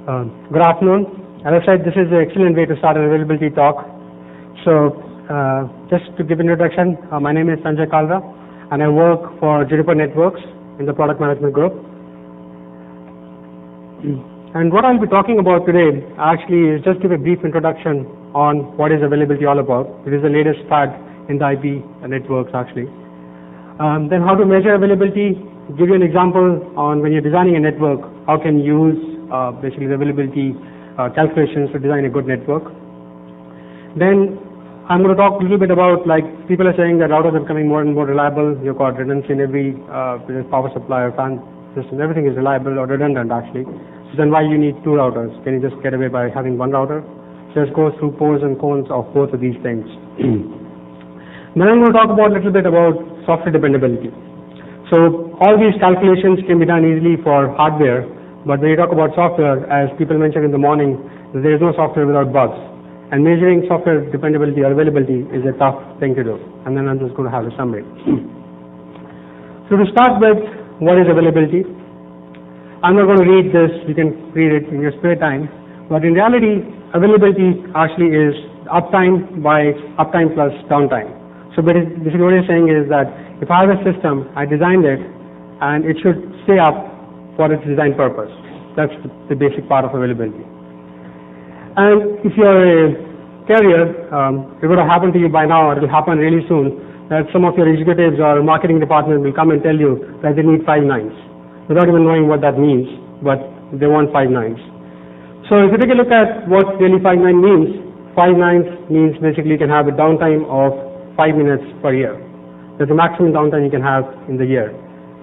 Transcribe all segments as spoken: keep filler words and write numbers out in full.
Uh, good afternoon. As I said, this is an excellent way to start an availability talk. So, uh, just to give an introduction, uh, my name is Sanjay Kalra, and I work for Juniper Networks in the product management group. And what I'll be talking about today actually is just give a brief introduction on what is availability all about. It is the latest fad in the I P networks actually. Um, then how to measure availability, give you an example on when you're designing a network, how can you use uh, basically the availability uh, calculations to design a good network. Then I'm going to talk a little bit about, like, people are saying that routers are becoming more and more reliable. You've got redundancy in every uh, power supply or fan system. Everything is reliable or redundant actually. So then why you need two routers? Can you just get away by having one router? So let's go through pros and cons of both of these things. Then I'm going to talk about a little bit about software dependability. So all these calculations can be done easily for hardware, but when you talk about software, as people mentioned in the morning, there is no software without bugs. And measuring software dependability or availability is a tough thing to do. And then I'm just going to have a summary. So to start with, what is availability? I'm not going to read this, you can read it in your spare time, but in reality, availability actually is uptime by uptime plus downtime. So basically what it's saying is that if I have a system, I designed it, and it should stay up for its design purpose. That's the basic part of availability. And if you're a carrier, um, it would have happened to you by now, or it will happen really soon, that some of your executives or marketing department will come and tell you that they need five nines, without even knowing what that means, but they want five nines. So if you take a look at what really five nine means, five nines means basically you can have a downtime of five minutes per year. That's the maximum downtime you can have in the year.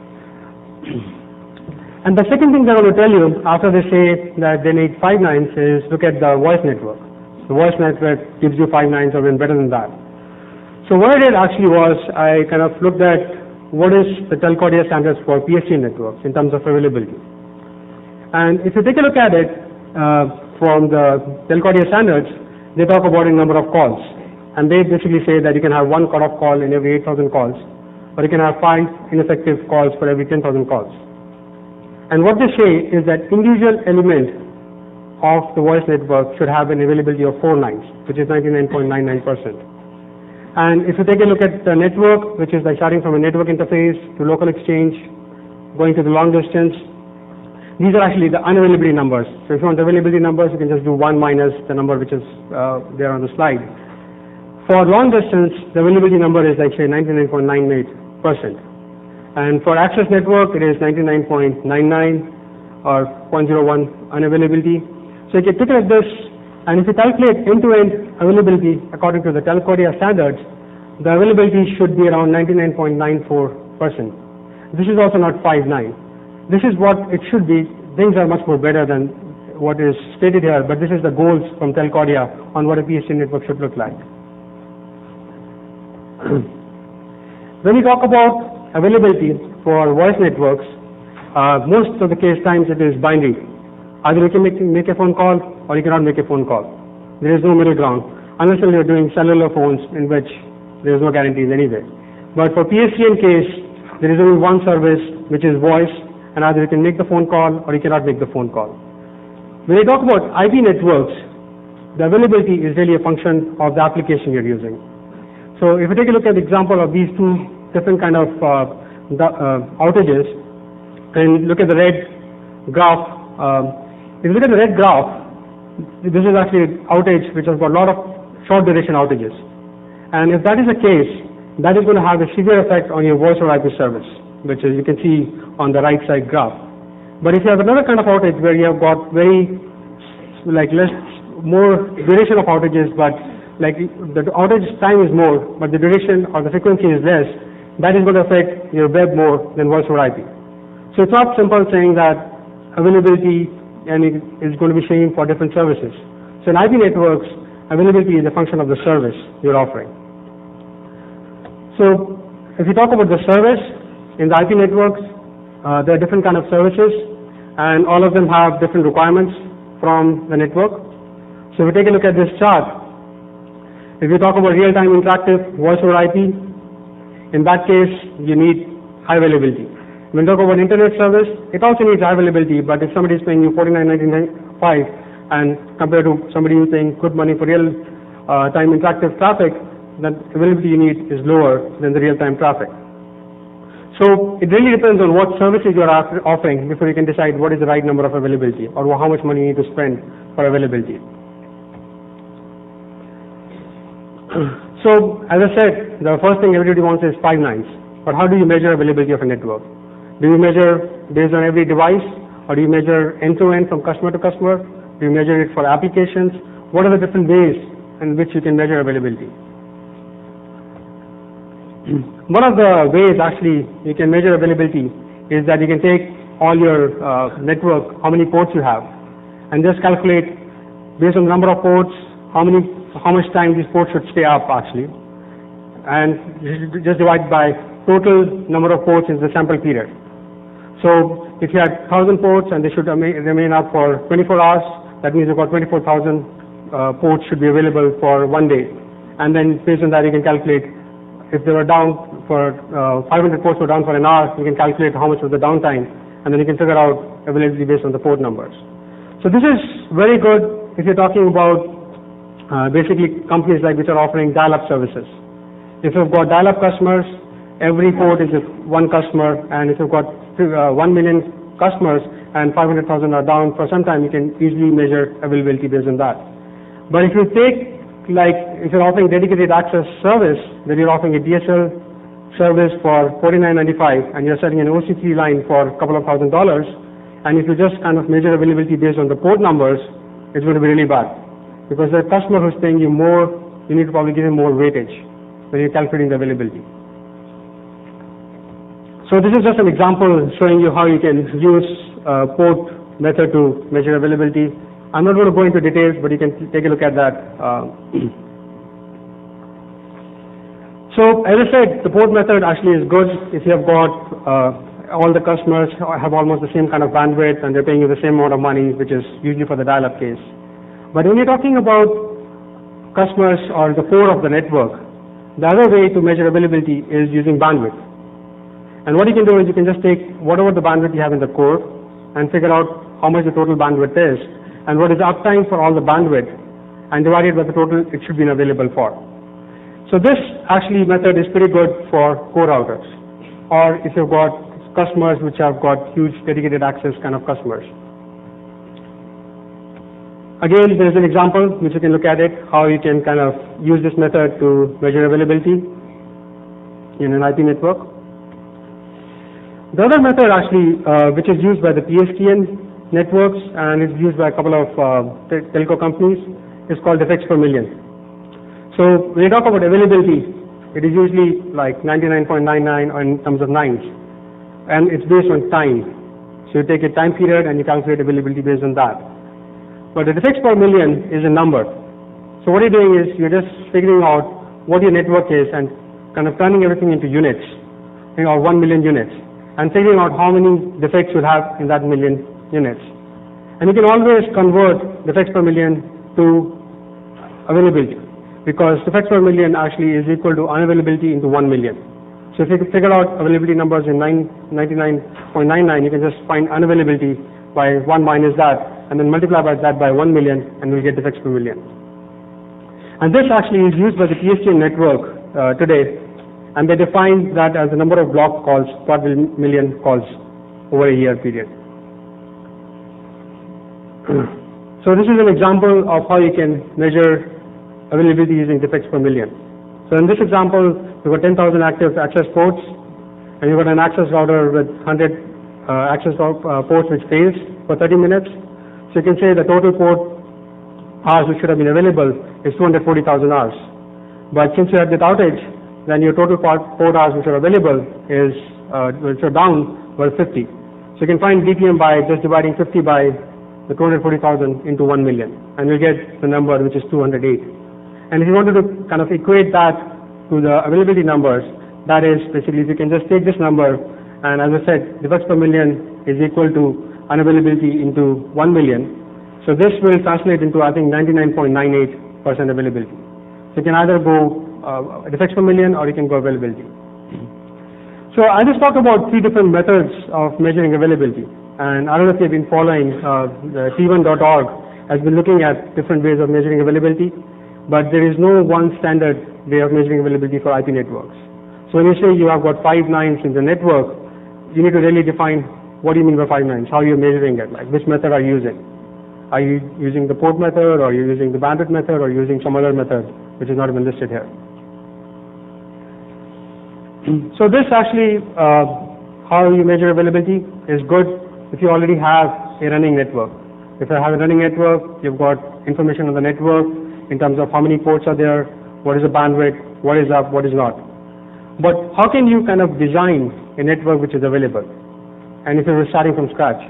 And the second thing that I want to tell you after they say that they need five nines is look at the voice network. The voice network gives you five nines or even better than that. So what I did actually was I kind of looked at what is the Telcordia standards for P S T N networks in terms of availability. And if you take a look at it uh, from the Telcordia standards, they talk about a number of calls. And they basically say that you can have one cutoff call in every eight thousand calls, or you can have five ineffective calls for every ten thousand calls. And what they say is that individual element of the voice network should have an availability of four nines, which is ninety-nine point nine nine percent. And if you take a look at the network, which is like starting from a network interface to local exchange, going to the long distance, these are actually the unavailability numbers. So if you want the availability numbers, you can just do one minus the number which is uh, there on the slide. For long distance, the availability number is like say ninety-nine point nine eight percent. And for access network, it is ninety-nine point nine nine or zero point zero one unavailability. So you can look at this, and if you calculate end-to-end availability according to the Telcordia standards, the availability should be around ninety-nine point nine four percent. This is also not five nine. This is what it should be. Things are much more better than what is stated here, but this is the goals from Telcordia on what a P S T network should look like. When we talk about availability for voice networks, uh, most of the case times it is binary. Either you can make, make a phone call or you cannot make a phone call. There is no middle ground, unless you're doing cellular phones in which there is no guarantees anyway. But for P S T N case, there is only one service which is voice, and either you can make the phone call or you cannot make the phone call. When you talk about I P networks, the availability is really a function of the application you're using. So if you take a look at the example of these two different kind of uh, the, uh, outages, and look at the red graph. Um, if you look at the red graph, this is actually an outage which has got a lot of short duration outages. And if that is the case, that is going to have a severe effect on your voice over I P service, which is you can see on the right side graph. But if you have another kind of outage where you have got very like less, more duration of outages, but like the outage time is more, but the duration or the frequency is less, that is going to affect your web more than voice over I P. So it's not simple saying that availability and it is going to be same for different services. So in I P networks, availability is a function of the service you're offering. So if you talk about the service in the I P networks, uh, there are different kind of services, and all of them have different requirements from the network. So if we take a look at this chart, if you talk about real-time interactive voice over I P, in that case, you need high availability. When you talk about internet service, it also needs high availability, but if somebody is paying you forty-nine five, and compared to somebody who's paying good money for real uh, time interactive traffic, the availability you need is lower than the real time traffic. So it really depends on what services you are offering before you can decide what is the right number of availability or how much money you need to spend for availability. So as I said, the first thing everybody wants is five nines. But how do you measure availability of a network? Do you measure based on every device, or do you measure end-to-end from customer to customer? Do you measure it for applications? What are the different ways in which you can measure availability? One of the ways actually you can measure availability is that you can take all your uh, network, how many ports you have, and just calculate based on the number of ports, how many, how much time these ports should stay up actually, and just divide by total number of ports in the sample period. So if you had one thousand ports and they should remain up for twenty-four hours, that means you've got twenty-four thousand uh, ports should be available for one day, and then based on that you can calculate if they were down for uh, five hundred ports were down for an hour, you can calculate how much was the downtime, and then you can figure out availability based on the port numbers. So this is very good if you're talking about uh, basically companies like which are offering dial-up services. If you've got dial-up customers, every port is one customer, and if you've got uh, one million customers and five hundred thousand are down for some time, you can easily measure availability based on that. But if you take like if you're offering dedicated access service, then you're offering a D S L service for forty-nine ninety-five, and you're setting an O C three line for a couple of thousand dollars, and if you just kind of measure availability based on the port numbers, it's going to be really bad. Because the customer who's paying you more, you need to probably give him more weightage when you're calculating the availability. So this is just an example showing you how you can use uh, port method to measure availability. I'm not going to go into details, but you can take a look at that. Uh, so as I said, the port method actually is good if you have got uh, all the customers have almost the same kind of bandwidth and they're paying you the same amount of money, which is usually for the dial-up case. But when you're talking about customers or the core of the network, the other way to measure availability is using bandwidth. And what you can do is you can just take whatever the bandwidth you have in the core and figure out how much the total bandwidth is and what is the uptime for all the bandwidth, and divide it by the total it should be available for. So this actually method is pretty good for core routers, or if you've got customers which have got huge dedicated access kind of customers. Again, there's an example which you can look at it, how you can kind of use this method to measure availability in an I P network. The other method actually, uh, which is used by the P S T N networks and it's used by a couple of uh, te telco companies, is called defects per million. So when you talk about availability, it is usually like ninety-nine point nine nine in terms of nines, and it's based on time. So you take a time period and you calculate availability based on that. But the defects per million is a number. So what you're doing is you're just figuring out what your network is and kind of turning everything into units, or one million units, and figuring out how many defects you'll have in that million units. And you can always convert defects per million to availability, because defects per million actually is equal to unavailability into one million. So if you can figure out availability numbers in ninety-nine point nine nine, you can just find unavailability by one minus that, and then multiply by that by one million, and you'll get defects per million. And this actually is used by the P S T N network uh, today, and they define that as the number of block calls per million calls over a year period. So this is an example of how you can measure availability using defects per million. So in this example, we've got ten thousand active access ports, and you've got an access router with one hundred uh, access uh, ports which fails for thirty minutes. So you can say the total port hours which should have been available is two hundred forty thousand hours. But since you had this outage, then your total port, port hours which are available is, uh, which are down, were fifty. So you can find D P M by just dividing fifty by the two hundred forty thousand into one million, and you'll get the number which is two hundred eight. And if you wanted to kind of equate that to the availability numbers, that is basically if you can just take this number, and as I said, defects per million is equal to unavailability into one million. So this will translate into, I think, ninety-nine point nine eight percent availability. So you can either go uh, defects per million or you can go availability. So I just talked about three different methods of measuring availability. and I don't know if you've been following, uh, the T one dot org has been looking at different ways of measuring availability, but there is no one standard way of measuring availability for I P networks. So when you say you have got five nines in the network, you need to really define what do you mean by five nines, how you're measuring it, like which method are you using. Are you using the port method, or are you using the bandwidth method, or using some other method which is not even listed here? So this actually, uh, how you measure availability is good if you already have a running network. If you have a running network, you've got information on the network in terms of how many ports are there, what is the bandwidth, what is up, what is not. But how can you kind of design a network which is available? And if you're starting from scratch.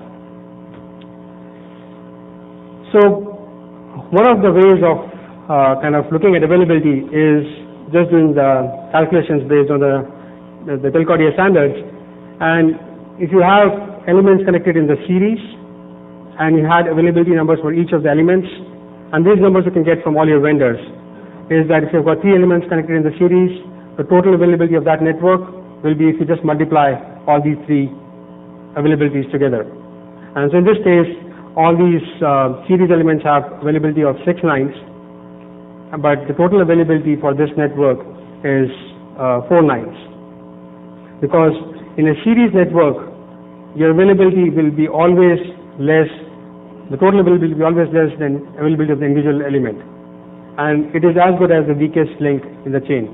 So one of the ways of uh, kind of looking at availability is just doing the calculations based on the, the, the Telcordia standards. And if you have elements connected in the series, and you had availability numbers for each of the elements, and these numbers you can get from all your vendors, is that if you've got three elements connected in the series, the total availability of that network will be if you just multiply all these three availabilities together. And so in this case, all these uh, series elements have availability of six nines, but the total availability for this network is uh, four nines. Because in a series network, your availability will be always less, the total availability will be always less than availability of the individual element. And it is as good as the weakest link in the chain.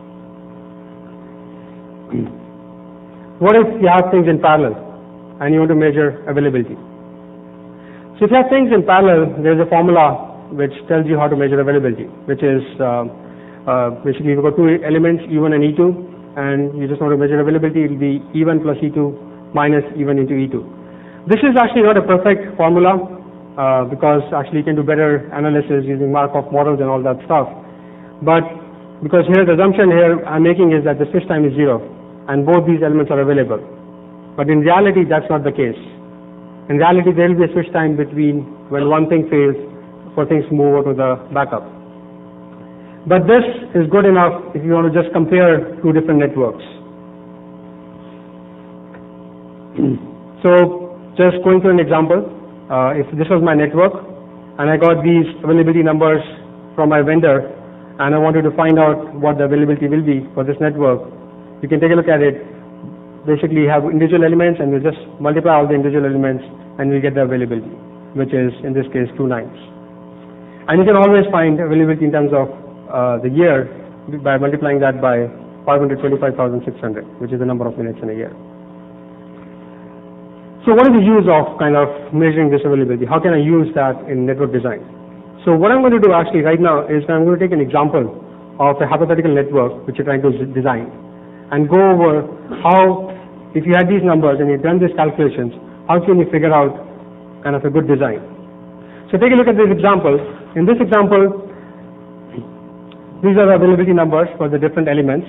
What if you have things in parallel and you want to measure availability? So if you have things in parallel, there's a formula which tells you how to measure availability, which is uh, uh, basically you've got two elements, E one and E two, and you just want to measure availability. It will be E one plus E two minus E one into E two. This is actually not a perfect formula uh, because actually you can do better analysis using Markov models and all that stuff. But because here the assumption here I'm making is that the switch time is zero and both these elements are available. But in reality, that's not the case. In reality, there will be a switch time between when one thing fails for things to move over to the backup. But this is good enough if you want to just compare two different networks. So just going through an example, uh, if this was my network and I got these availability numbers from my vendor and I wanted to find out what the availability will be for this network, you can take a look at it. Basically, you have individual elements and you just multiply all the individual elements and you get the availability, which is in this case two nines. And you can always find availability in terms of uh, the year by multiplying that by five hundred twenty-five thousand six hundred, which is the number of minutes in a year. So what is the use of kind of measuring this availability? How can I use that in network design? So what I'm going to do actually right now is I'm going to take an example of a hypothetical network which you're trying to design and go over how, if you had these numbers and you've done these calculations, how can you figure out kind of a good design? So take a look at this example. In this example, these are the availability numbers for the different elements.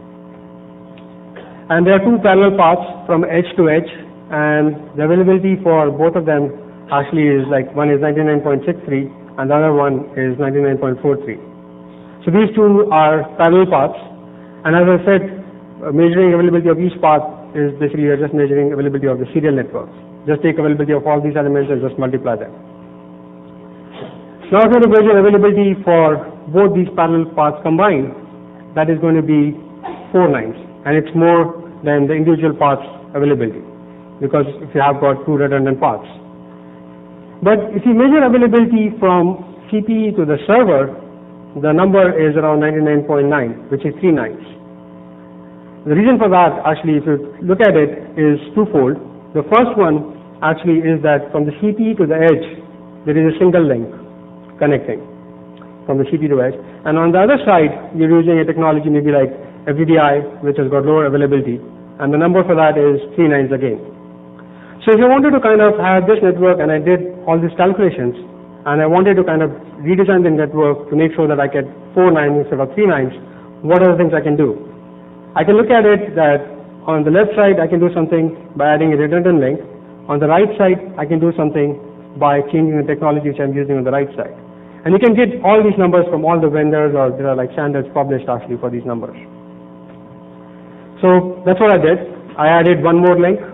And there are two parallel paths from edge to edge, and the availability for both of them actually is like one is ninety-nine point six three and the other one is ninety-nine point four three. So these two are parallel paths, and as I said, uh, measuring availability of each path is basically you're just measuring availability of the serial networks. Just take availability of all these elements and just multiply them. Now if you want to measure availability for both these parallel paths combined, that is going to be four nines, and it's more than the individual paths availability, because if you have got two redundant paths. But if you measure availability from C P E to the server, the number is around ninety-nine point nine, which is three nines. The reason for that, actually, if you look at it, is twofold. The first one actually is that from the C P E to the edge, there is a single link connecting from the C P E to edge. And on the other side, you're using a technology maybe like F D D I, which has got lower availability, and the number for that is three nines again. So if I wanted to kind of have this network and I did all these calculations and I wanted to kind of redesign the network to make sure that I get four nines instead of three nines, what are the things I can do? I can look at it that on the left side I can do something by adding a redundant link. On the right side I can do something by changing the technology which I'm using on the right side. And you can get all these numbers from all the vendors, or there are like standards published actually for these numbers. So that's what I did. I added one more link.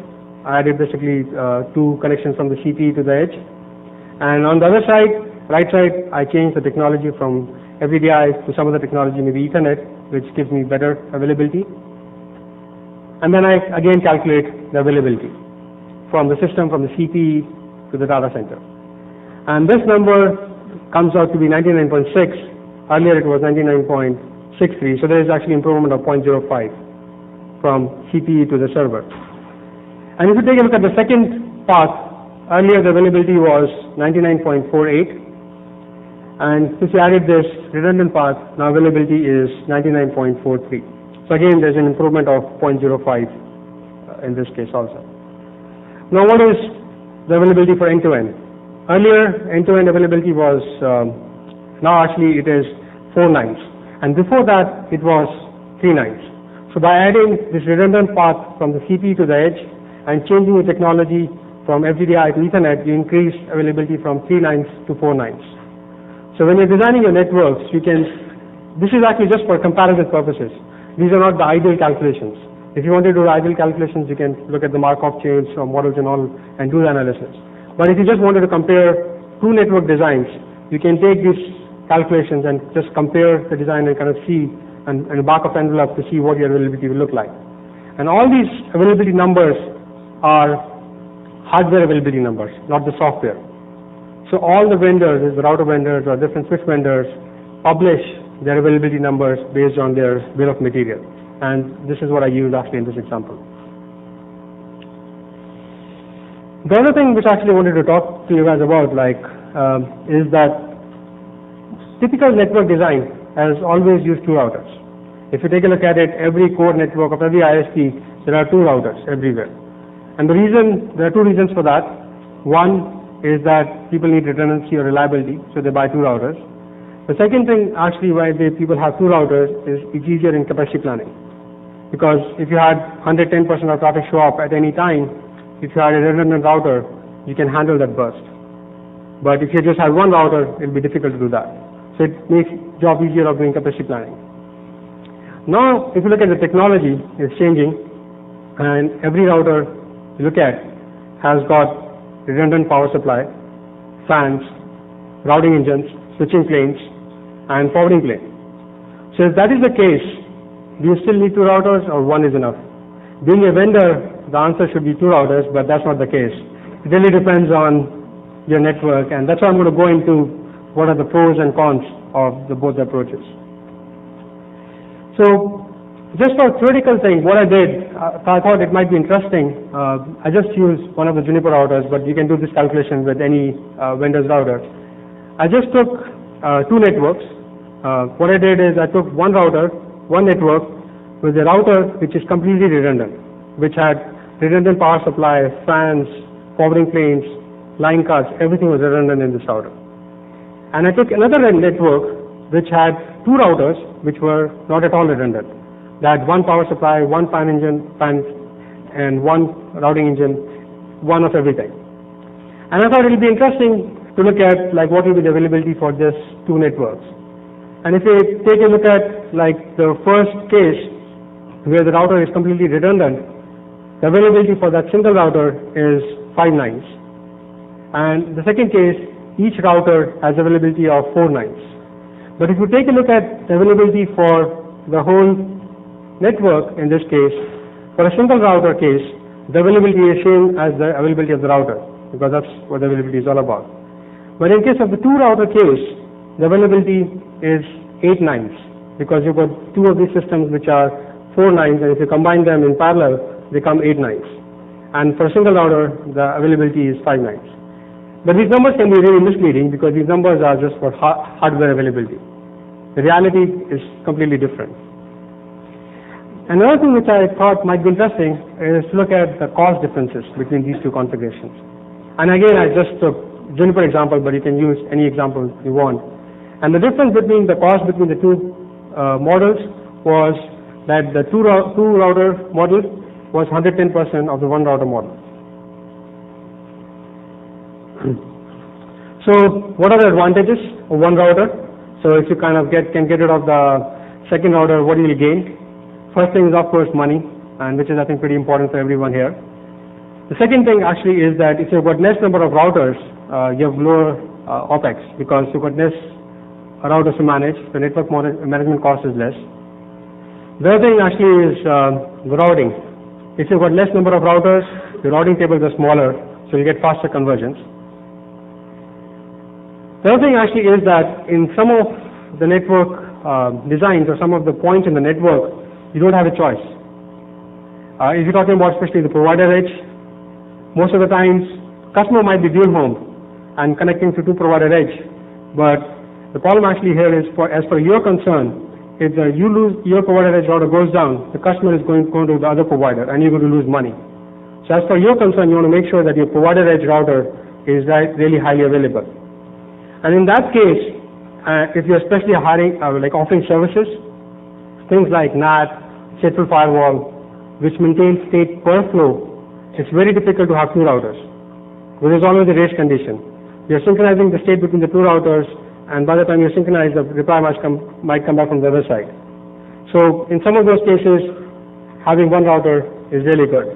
I added basically uh, two connections from the C P E to the edge. And on the other side, right side, I changed the technology from F D D I to some other technology, maybe Ethernet, which gives me better availability. And then I again calculate the availability from the system, from the C P E to the data center. And this number comes out to be ninety-nine point six. Earlier it was ninety-nine point six three, so there is actually improvement of zero point zero five from C P E to the server. And if you take a look at the second path, earlier the availability was ninety-nine point four eight, and since you added this redundant path, now availability is ninety-nine point four three. So again, there's an improvement of zero point zero five uh, in this case also. Now what is the availability for end-to-end? Earlier, end-to-end availability was, um, now actually it is four nines, and before that it was three nines. So by adding this redundant path from the C P E to the edge and changing the technology from F D D I to Ethernet, you increase availability from three nines to four nines. So when you're designing your networks, you can, this is actually just for comparison purposes. These are not the ideal calculations. If you want to do ideal calculations, you can look at the Markov chains or models and all and do the analysis. But if you just wanted to compare two network designs, you can take these calculations and just compare the design and kind of see and, and back of envelope to see what your availability will look like. And all these availability numbers are hardware availability numbers, not the software. So all the vendors, the router vendors or different switch vendors, publish their availability numbers based on their bill of material. And this is what I used actually in this example. The other thing which I actually wanted to talk to you guys about, like, um, is that typical network design has always used two routers. If you take a look at it, every core network of every I S P, there are two routers everywhere. And the reason, there are two reasons for that. One is that people need redundancy or reliability, so they buy two routers. The second thing actually why they, people have two routers is it's easier in capacity planning. Because if you had one hundred ten percent of traffic show up at any time, if you had a redundant router, you can handle that burst. But if you just have one router, it will be difficult to do that. So it makes job easier of doing capacity planning. Now, if you look at the technology, it's changing, and every router you look at has got redundant power supply, fans, routing engines, switching planes, and forwarding plane. So if that is the case, do you still need two routers or one is enough? Being a vendor, the answer should be two routers, but that's not the case. It really depends on your network, and that's why I'm going to go into what are the pros and cons of the both approaches. So just for theoretical thing, what I did, uh, I thought it might be interesting. Uh, I just used one of the Juniper routers, but you can do this calculation with any uh, vendor's router. I just took uh, two networks. Uh, what I did is I took one router, one network, with a router which is completely redundant, which had redundant power supply, fans, forwarding planes, line cards, everything was redundant in this router. And I took another network which had two routers which were not at all redundant. They had one power supply, one fan engine, fan, and one routing engine, one of everything. And I thought it would be interesting to look at like what will be the availability for this two networks. And if you take a look at like the first case where the router is completely redundant, the availability for that single router is five nines. And the second case, each router has availability of four nines. But if you take a look at the availability for the whole network in this case, for a single router case, the availability is shown as the availability of the router, because that's what the availability is all about. But in case of the two router case, the availability is eight nines, because you've got two of these systems which are four nines, and if you combine them in parallel, they come eight nines. And for a single router, the availability is five nines. But these numbers can be really misleading because these numbers are just for ha hardware availability. The reality is completely different. Another thing which I thought might be interesting is to look at the cost differences between these two configurations. And again, I just took Juniper example, but you can use any example you want. And the difference between the cost between the two uh, models was that the two, two router model was one hundred ten percent of the one router model. So what are the advantages of one router? So if you kind of get can get rid of the second router, what do you gain? First thing is of course money, and which is I think pretty important for everyone here. The second thing actually is that if you've got less number of routers, uh, you have lower uh, OPEX because you've got less routers to manage, the network management cost is less. The other thing actually is uh, the routing. If you've got less number of routers, the routing tables are smaller, so you get faster convergence. The other thing actually is that in some of the network uh, designs or some of the points in the network, you don't have a choice. Uh, if you're talking about especially the provider edge, most of the times customer might be dual home and connecting to two provider edge, but the problem actually here is, for, as per your concern, if uh, you lose your provider edge router goes down, the customer is going, going to the other provider and you're going to lose money. So as per your concern, you want to make sure that your provider edge router is right, really highly available. And in that case, uh, if you're especially hiring, uh, like offering services, things like N A T, stateful firewall, which maintains state per flow, it's very difficult to have two routers. Because there's always a race condition. You're synchronizing the state between the two routers, and by the time you synchronize, the reply might come, might come back from the other side. So in some of those cases, having one router is really good.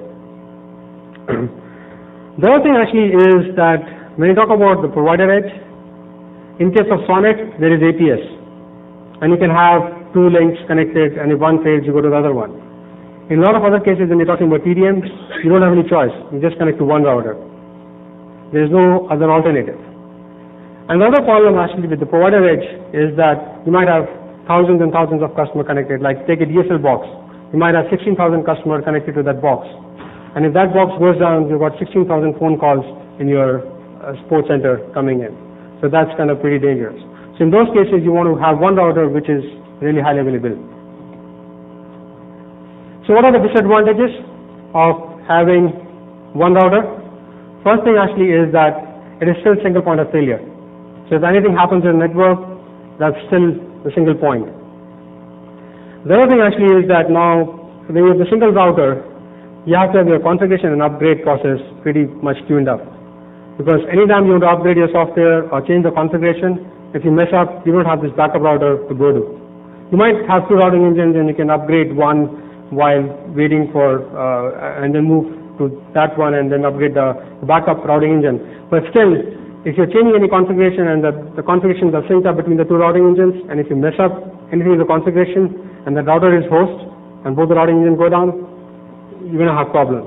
The other thing actually is that when you talk about the provider edge, in case of Sonnet, there is A P S. And you can have two links connected, and if one fails, you go to the other one. In a lot of other cases, when you're talking about T D Ms, you don't have any choice. You just connect to one router. There is no other alternative. And the other problem actually with the provider edge is that you might have thousands and thousands of customers connected. Like take a D S L box. You might have sixteen thousand customers connected to that box. And if that box goes down, you've got sixteen thousand phone calls in your uh, support center coming in. So that's kind of pretty dangerous. So in those cases, you want to have one router which is really highly available. So what are the disadvantages of having one router? First thing actually is that it is still single point of failure. So if anything happens in the network, that's still the single point. The other thing actually is that now, when you have the single router, you have to have your configuration and upgrade process pretty much tuned up. Because anytime you want to upgrade your software or change the configuration, if you mess up, you don't have this backup router to go to. You might have two routing engines and you can upgrade one while waiting for, uh, and then move to that one and then upgrade the backup routing engine. But still, if you're changing any configuration and the, the configurations are synced up between the two routing engines, and if you mess up anything in the configuration and the router is host and both the routing engines go down, you're going to have problems.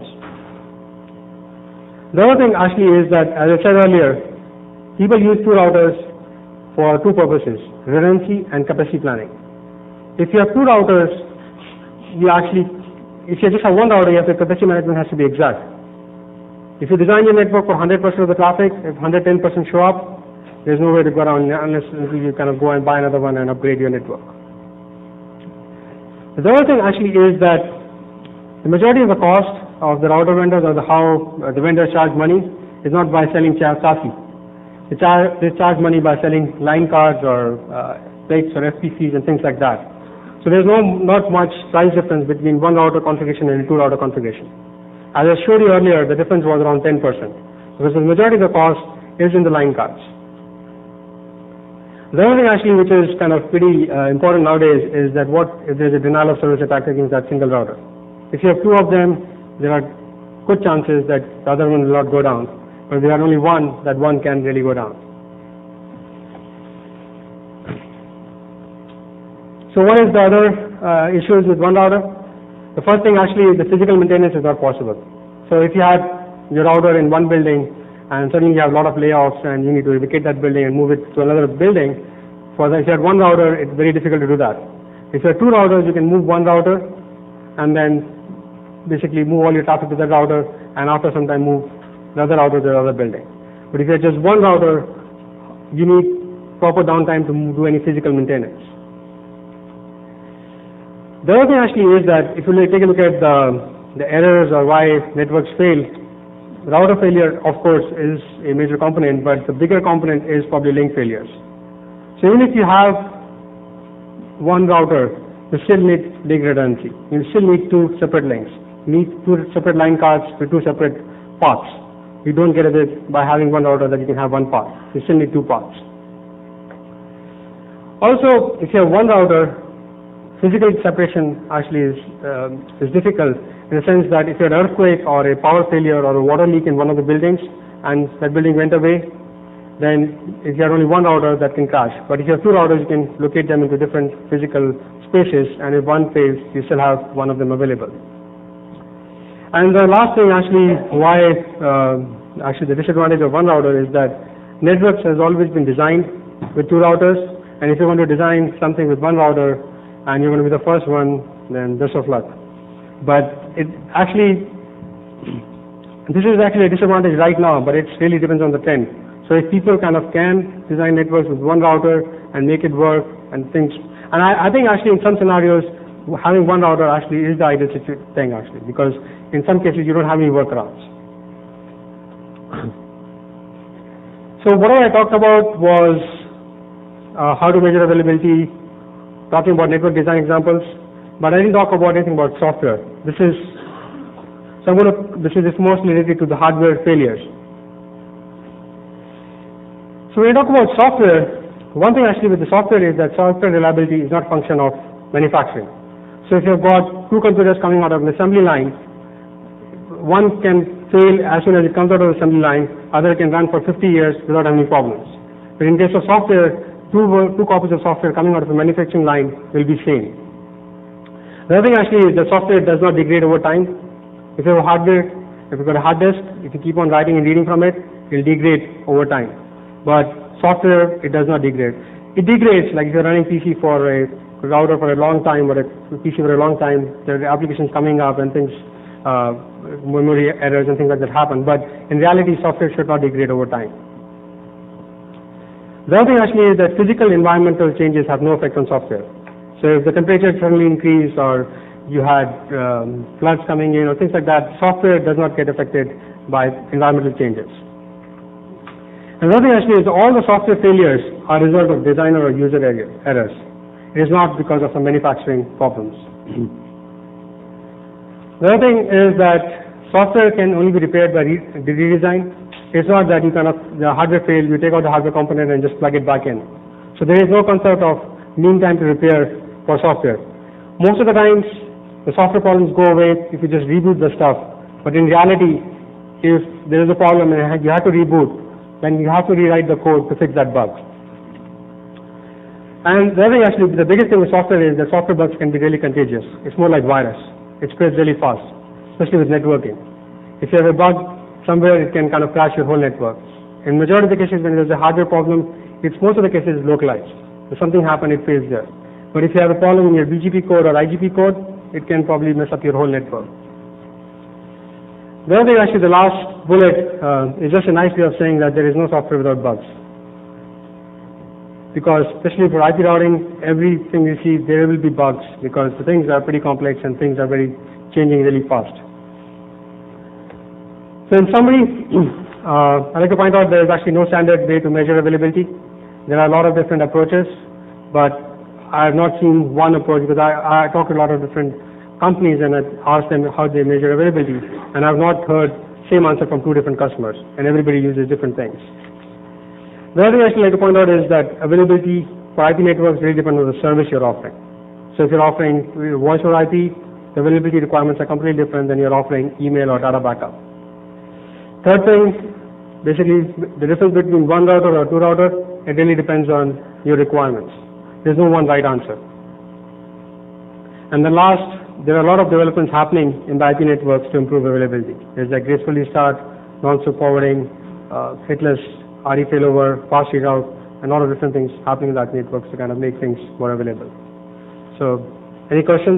The other thing actually is that, as I said earlier, people use two routers for two purposes, redundancy and capacity planning. If you have two routers, you actually, if you just have one router, your capacity management has to be exact. If you design your network for one hundred percent of the traffic, if one hundred ten percent show up, there's no way to go around unless you kind of go and buy another one and upgrade your network. The other thing actually is that the majority of the cost of the router vendors or the how uh, the vendors charge money is not by selling chassis. They charge, they charge money by selling line cards or uh, plates or F P Cs and things like that. So there's no not much price difference between one router configuration and a two router configuration. As I showed you earlier, the difference was around ten percent because the majority of the cost is in the line cards. The other thing actually which is kind of pretty uh, important nowadays is that what if there's a denial of service attack against that single router. If you have two of them, there are good chances that the other one will not go down. But if there are only one, that one can really go down. So what is the other uh, issues with one router? The first thing actually is the physical maintenance is not possible. So if you had your router in one building and suddenly you have a lot of layoffs and you need to vacate that building and move it to another building, for the, if you had one router, it's very difficult to do that. If you have two routers, you can move one router and then basically move all your traffic to that router and after some time move another router to the other building. But if you have just one router, you need proper downtime to do any physical maintenance. The other thing actually is that if you take a look at the, the errors or why networks fail, router failure of course is a major component, but the bigger component is probably link failures. So even if you have one router, you still need link redundancy. You still need two separate links. You need two separate line cards with two separate paths. You don't get it by having one router that you can have one path. You still need two paths. Also, if you have one router, physical separation actually is, um, is difficult in the sense that if you had an earthquake or a power failure or a water leak in one of the buildings and that building went away, then if you have only one router, that can crash. But if you have two routers, you can locate them into different physical spaces, and if one fails, you still have one of them available. And the last thing, actually, why uh, actually the disadvantage of one router is that networks has always been designed with two routers, and if you want to design something with one router and you're going to be the first one, then best of luck. But it actually, this is actually a disadvantage right now, but it really depends on the trend. So if people kind of can design networks with one router and make it work and things, and I, I think actually in some scenarios, having one router actually is the ideal thing actually, because in some cases you don't have any workarounds. So what I talked about was uh, how to measure availability, talking about network design examples, but I didn't talk about anything about software. This is, so I'm going to, this is mostly related to the hardware failures. So when you talk about software, one thing actually with the software is that software reliability is not a function of manufacturing. So if you've got two computers coming out of an assembly line, one can fail as soon as it comes out of the assembly line, other can run for fifty years without any problems. But in case of software, two, two copies of software coming out of a manufacturing line will be same. The other thing actually is that software does not degrade over time. If you have a hardware, if you've got a hard disk, if you keep on writing and reading from it, it will degrade over time. But software, it does not degrade. It degrades, like if you're running P C for a router for a long time or a P C for a long time, there are applications coming up and things, uh, memory errors and things like that happen. But in reality, software should not degrade over time. The other thing actually is that physical environmental changes have no effect on software. So if the temperature suddenly increased or you had um, floods coming in or things like that, software does not get affected by environmental changes. Another thing actually is all the software failures are a result of designer or user errors. It is not because of some manufacturing problems. The other thing is that software can only be repaired by re redesign. It's not that you kind of, the hardware failed, you take out the hardware component and just plug it back in. So there is no concept of mean time to repair for software. Most of the times, the software problems go away if you just reboot the stuff. But in reality, if there is a problem and you have to reboot, then you have to rewrite the code to fix that bug. And the other thing actually, the biggest thing with software is that software bugs can be really contagious. It's more like virus. It spreads really fast, especially with networking. If you have a bug somewhere, it can kind of crash your whole network. In majority of the cases, when there's a hardware problem, it's most of the cases localized. If something happened, it fails there. But if you have a problem in your B G P code or I G P code, it can probably mess up your whole network. The other thing, actually, the last bullet uh, is just a nice way of saying that there is no software without bugs. Because especially for I P routing, everything you see, there will be bugs because the things are pretty complex and things are very changing really fast. So in summary, uh, I'd like to point out there is actually no standard way to measure availability. There are a lot of different approaches, but I have not seen one approach because I, I talk to a lot of different companies and I ask them how they measure availability, and I've not heard same answer from two different customers, and everybody uses different things. The other thing I'd like to point out is that availability for I P networks really depends on the service you're offering. So if you're offering voice over I P, the availability requirements are completely different than you're offering email or data backup. Third thing, basically the difference between one router or two router, it really depends on your requirements. There's no one right answer. And the last, there are a lot of developments happening in the I P networks to improve availability. There's like graceful restart, non-stop forwarding, uh, hitless R E failover, fast reroute, and a lot of different things happening in the I P networks to kind of make things more available. So, any questions?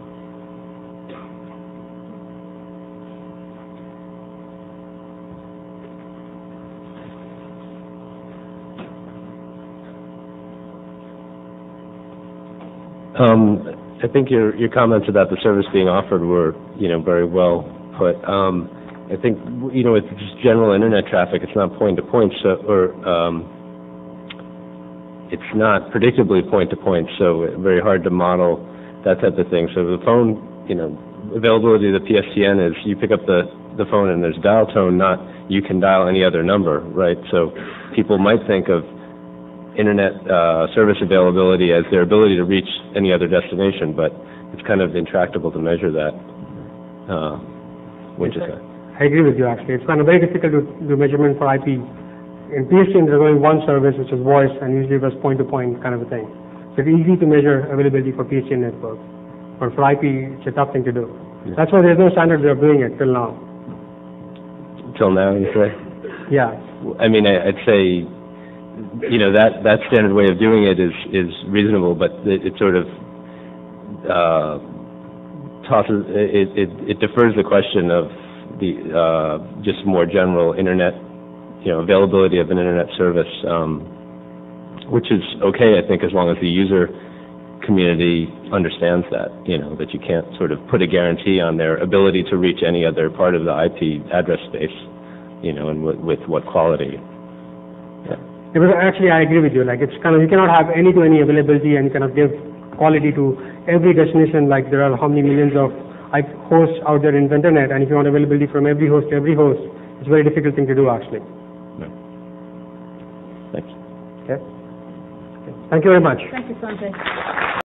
Um, I think your your comments about the service being offered were, you know, very well put. Um, I think, you know, with just general internet traffic, it's not point to point, so or um, it's not predictably point to point, so very hard to model that type of thing. So the phone, you know, availability of the P S T N is you pick up the the phone and there's dial tone, not you can dial any other number, right? So people might think of internet uh, service availability as their ability to reach any other destination, but it's kind of intractable to measure that. uh, which is that. I agree with you, actually. It's kind of very difficult to do measurement for I P. In P S T N, there's only one service, which is voice, and usually it was point-to-point kind of a thing. So it's easy to measure availability for P S T N network. But for I P, it's a tough thing to do. Yeah. That's why there's no standard way of doing it till now. Till now, you say? Yeah. I mean, I, I'd say, you know, that, that standard way of doing it is, is reasonable, but it, it sort of uh, tosses, it, it, it defers the question of the uh, just more general internet, you know, availability of an internet service, um, which is okay, I think, as long as the user community understands that, you know, that you can't sort of put a guarantee on their ability to reach any other part of the I P address space, you know, and with, with what quality. Yeah. It was actually, I agree with you. Like, it's kind of, you cannot have any-to-any availability and kind of give quality to every destination. Like, there are how many millions of I hosts out there in the internet, and if you want availability from every host to every host, it's a very difficult thing to do, actually. No. Thanks. Okay. Okay. Thank you very much. Thank you, Sanjay.